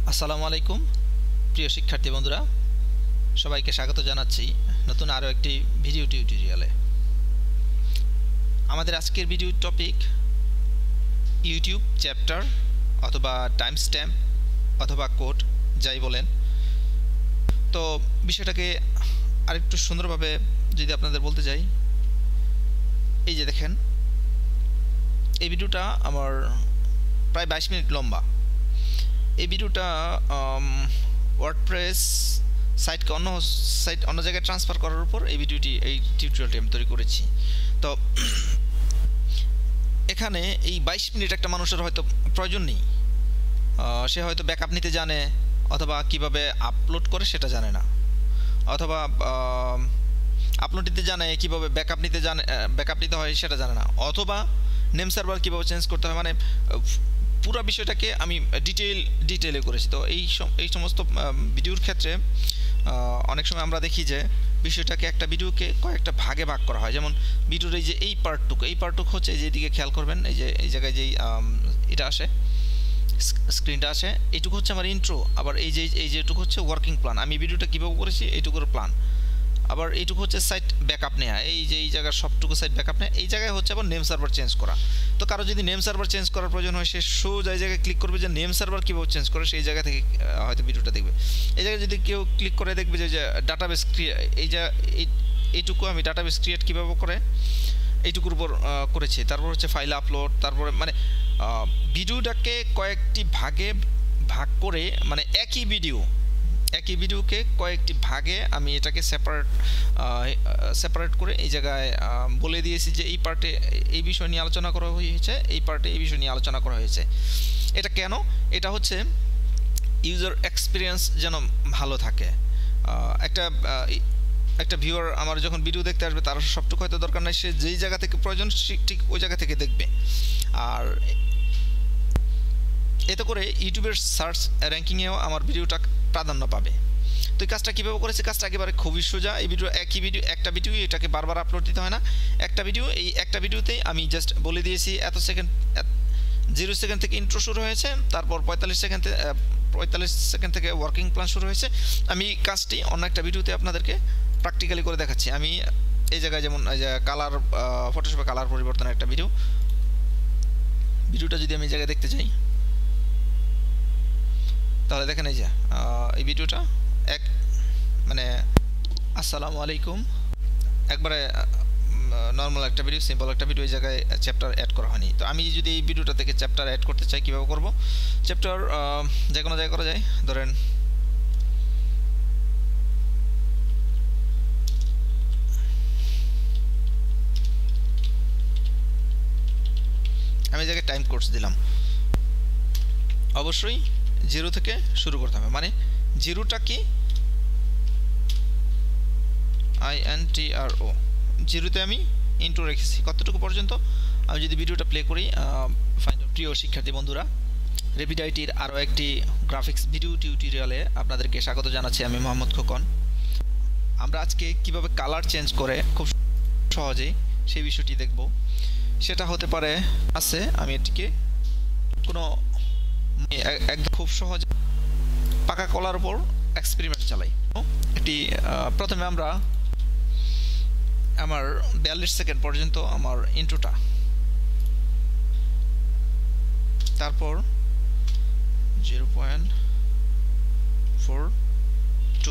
আসসালামু আলাইকুম প্রিয় শিক্ষার্থী বন্ধুরা, সবাইকে স্বাগত জানাচ্ছি নতুন আরও একটি ভিডিও টিউটোরিয়ালে। আমাদের আজকের ভিডিও টপিক ইউটিউব চ্যাপ্টার অথবা টাইম স্ট্যাম্প অথবা কোড, যাই বলেন। তো বিষয়টাকে আরেকটু সুন্দরভাবে যদি আপনাদের বলতে যাই, এই যে দেখেন, এই ভিডিওটা আমার প্রায় 22 মিনিট লম্বা। এই ভিডিওটা ওয়ার্ডপ্রেস সাইটকে অন্য জায়গায় ট্রান্সফার করার উপর এই টিউটোরিয়ালটি আমি তৈরি করেছি। তো এখানে এই 22 মিনিট একটা মানুষের হয়তো প্রয়োজন নেই। সে হয়তো ব্যাকআপ নিতে জানে, অথবা কিভাবে আপলোড করে সেটা জানে না, অথবা আপলোড দিতে জানে, কিভাবে ব্যাকআপ নিতে হয় সেটা জানে না, অথবা নেম সার্ভার কীভাবে চেঞ্জ করতে হয়, মানে পুরো বিষয়টাকে আমি ডিটেইলে করেছি। তো এই সমস্ত ভিডিওর ক্ষেত্রে অনেক সময় আমরা দেখি যে বিষয়টাকে একটা ভিডিওকে কয়েকটা ভাগে ভাগ করা হয়। যেমন ভিডিওর এই পার্টটুকু হচ্ছে, এই যেদিকে খেয়াল করবেন, এই জায়গায় যেই এটা আসে, স্ক্রিনটা আসে, এইটুকু হচ্ছে আমার ইন্ট্রো। আবার যেটুকু হচ্ছে ওয়ার্কিং প্ল্যান, আমি ভিডিওটা কীভাবে করেছি এইটুকুর প্ল্যান। আবার এইটুকু হচ্ছে সাইট ব্যাকআপ নেওয়া, এই জায়গার সবটুকু সাইট ব্যাকআপ নেওয়া। এই জায়গায় হচ্ছে আবার নেম সার্ভার চেঞ্জ করা। তো কারো যদি নেম সার্ভার চেঞ্জ করার প্রয়োজন হয়, সে সোজা এই জায়গায় ক্লিক করবে যে নেম সার্ভার কীভাবে চেঞ্জ করে, সেই জায়গা থেকে হয়তো ভিডিওটা দেখবে। এই জায়গায় যদি কেউ ক্লিক করে দেখবে যে ডাটাবেস এইটুকু আমি ডাটাবেস ক্রিয়েট কীভাবে করে এইটুকুর উপর করেছি। তারপর হচ্ছে ফাইল আপলোড, তারপরে মানে ভিডিওটাকে কয়েকটি ভাগে ভাগ করে, মানে একই ভিডিওকে কয়েকটি ভাগে আমি এটাকে সেপারেট করে এই জায়গায় বলে দিয়েছি যে এই পার্টে এই বিষয় নিয়ে আলোচনা করা হয়েছে, এই পার্টে এই বিষয় নিয়ে আলোচনা করা হয়েছে। এটা কেন? এটা হচ্ছে ইউজার এক্সপিরিয়েন্স যেন ভালো থাকে। একটা ভিউয়ার আমার যখন ভিডিও দেখতে আসবে, তার সবটুকু হয়তো দরকার নাই, সে যেই জায়গা থেকে প্রয়োজন ঠিক ওই জায়গা থেকে দেখবে। আর এতে করে ইউটিউবের সার্চ র্যাঙ্কিংয়েও আমার ভিডিওটা প্রাধান্য পাবে। তো এই কাজটা কীভাবে করেছি? কাজটা একেবারে খুবই সোজা। একটা ভিডিও এটাকে বারবার আপলোড দিতে হয় না। একটা ভিডিওতেই আমি জাস্ট বলে দিয়েছি এত সেকেন্ড, 0 সেকেন্ড থেকে ইন্ট্রো শুরু হয়েছে, তারপর 45 সেকেন্ড থেকে ওয়ার্কিং প্ল্যান শুরু হয়েছে। আমি কাজটি অন্য একটা ভিডিওতে আপনাদেরকে প্র্যাকটিক্যালি করে দেখাচ্ছি। আমি এই জায়গায় যেমন কালার, ফটোশপে কালার পরিবর্তনের একটা ভিডিওটা যদি আমি এই জায়গায় দেখতে চাই, তাহলে দেখেন এই ভিডিওটা মানে আসসালামু আলাইকুম, একবারে নর্মাল একটা ভিডিও, সিম্পল একটা ভিডিও, এই জায়গায় চ্যাপ্টার অ্যাড করা হয়নি। তো আমি যদি এই ভিডিওটা থেকে চ্যাপ্টার অ্যাড করতে চাই, কীভাবে করব? চ্যাপ্টার যে কোনো জায়গায় করা যায়। ধরেন আমি এই জায়গায় টাইম কোর্স দিলাম। অবশ্যই 0 থেকে শুরু করতে হবে, মানে 0টা কি INTRO, 0তে আমি ইন্ট্রো রেখেছি। কতটুকু পর্যন্ত? আমি যদি ভিডিওটা প্লে করি, প্রিয় শিক্ষার্থী বন্ধুরা, রেপিড আইটির আরও একটি গ্রাফিক্স ভিডিও টিউটোরিয়ালে আপনাদেরকে স্বাগত জানাচ্ছি। আমি মোহাম্মদ খোকন। আমরা আজকে কিভাবে কালার চেঞ্জ করে খুব সহজেই সেই বিষয়টি দেখব। সেটা হতে পারে আমি এটিকে একদম খুব সহজ পাকা কলার উপর এক্সপেরিমেন্ট চালাই। প্রথমে আমার 42 সেকেন্ড পর্যন্ত আমার ইন্ট্রোটা, তারপর 0.42,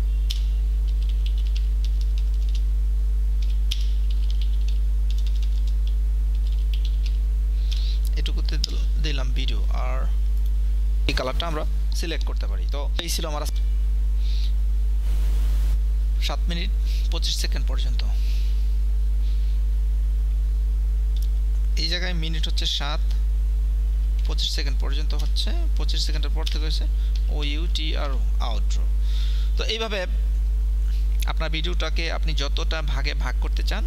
এটুকুতে দিলাম ভিডিও। আর এই কালারটা আমরা সিলেক্ট করতে পারি। তো এই ছিল আমার 7 মিনিট 25 সেকেন্ড পর্যন্ত। এই জায়গায় মিনিট হচ্ছে 7, 25 সেকেন্ড পর্যন্ত হচ্ছে, 25 সেকেন্ডের পর থেকে হচ্ছে OUTRO, আউটরো। তো এইভাবে আপনার ভিডিওটাকে আপনি যতটা ভাগে ভাগ করতে চান,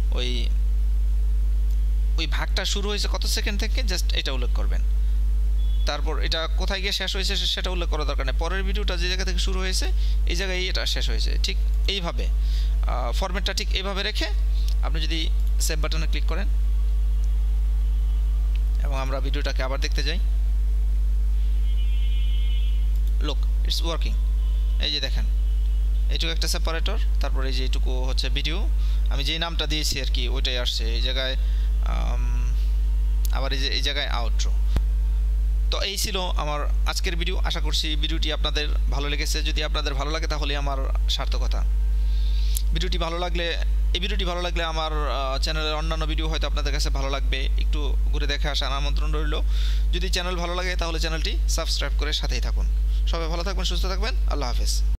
ওই ভাগটা শুরু হয়েছে কত সেকেন্ড থেকে জাস্ট এটা উল্লেখ করবেন। তারপর এটা কোথায় গিয়ে শেষ হয়েছে সেটা উল্লেখ করার দরকার নেই। পরের ভিডিওটা যে জায়গা থেকে শুরু হয়েছে এই জায়গায় এটা শেষ হয়েছে। ঠিক এইভাবে ফরম্যাটটা ঠিক এইভাবে রেখে আপনি যদি সেভ বাটনে ক্লিক করেন এবং আমরা ভিডিওটাকে আবার দেখতে যাই, ইটস ওয়ার্কিং। এই যে দেখেন এইটুকু একটা সেপারেটর, তারপর এই যে এইটুকু হচ্ছে ভিডিও, আমি যেই নামটা দিয়েছি আর কি ওইটাই আসছে এই জায়গায়। আবার এই জায়গায় আউটরো। তো এই ছিল আমার আজকের ভিডিও। আশা করছি ভিডিওটি আপনাদের ভালো লেগেছে। যদি আপনাদের ভালো লাগে তাহলে আমার সার্থকতা। এই ভিডিওটি ভালো লাগলে আমার চ্যানেলের অন্যান্য ভিডিও হয়তো আপনাদের কাছে ভালো লাগবে। একটু ঘুরে দেখে আসার আমন্ত্রণ রইল। যদি চ্যানেল ভালো লাগে তাহলে চ্যানেলটি সাবস্ক্রাইব করে সাথেই থাকুন। সবাই ভালো থাকবেন, সুস্থ থাকবেন। আল্লাহ হাফেজ।